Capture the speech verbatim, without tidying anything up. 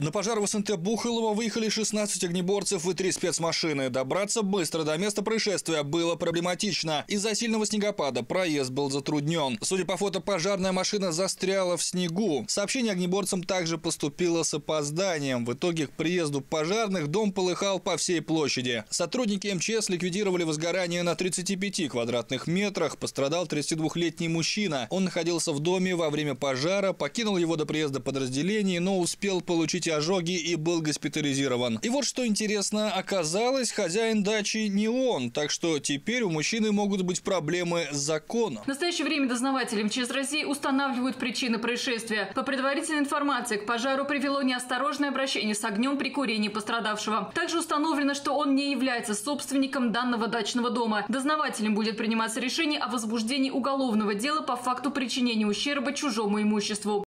На пожар в СНТ Бухалово выехали шестнадцать огнеборцев и три спецмашины. Добраться быстро до места происшествия было проблематично. Из-за сильного снегопада проезд был затруднен. Судя по фото, пожарная машина застряла в снегу. Сообщение огнеборцам также поступило с опозданием. В итоге к приезду пожарных дом полыхал по всей площади. Сотрудники эм че эс ликвидировали возгорание на тридцати пяти квадратных метрах. Пострадал тридцатидвухлетний мужчина. Он находился в доме во время пожара, покинул его до приезда подразделений, но успел получить ожоги и был госпитализирован. И вот что интересно, оказалось, хозяин дачи не он, так что теперь у мужчины могут быть проблемы с законом. В настоящее время дознаватели эм че эс России устанавливают причины происшествия. По предварительной информации, к пожару привело неосторожное обращение с огнем при курении пострадавшего. Также установлено, что он не является собственником данного дачного дома. Дознавателем будет приниматься решение о возбуждении уголовного дела по факту причинения ущерба чужому имуществу.